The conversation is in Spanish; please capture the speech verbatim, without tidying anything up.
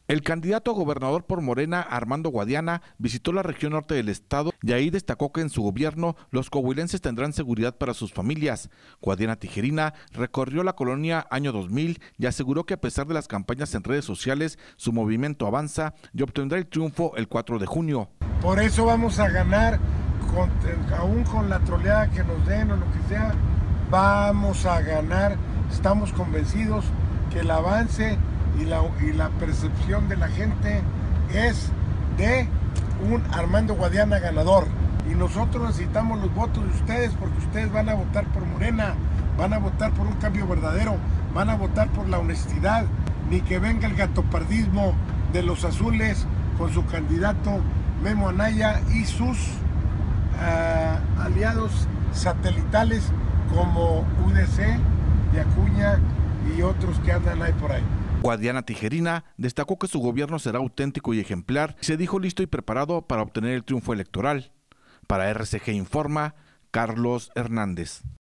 El candidato a gobernador por Morena, Armando Guadiana, visitó la región norte del estado y ahí destacó que en su gobierno los coahuilenses tendrán seguridad para sus familias. Guadiana Tijerina recorrió la colonia Año dos mil y aseguró que a pesar de las campañas en redes sociales, su movimiento avanza y obtendrá el triunfo el cuatro de junio. Por eso vamos a ganar, con, aún con la troleada que nos den o lo que sea, vamos a ganar. Estamos convencidos que el avance Y la, y la percepción de la gente es de un Armando Guadiana ganador. Y nosotros necesitamos los votos de ustedes porque ustedes van a votar por Morena, van a votar por un cambio verdadero, van a votar por la honestidad, ni que venga el gatopardismo de los azules con su candidato Memo Anaya y sus uh, aliados satelitales como U D C y Acuña y otros que andan ahí por ahí. Guadiana Tijerina destacó que su gobierno será auténtico y ejemplar y se dijo listo y preparado para obtener el triunfo electoral. Para R C G Informa, Carlos Hernández.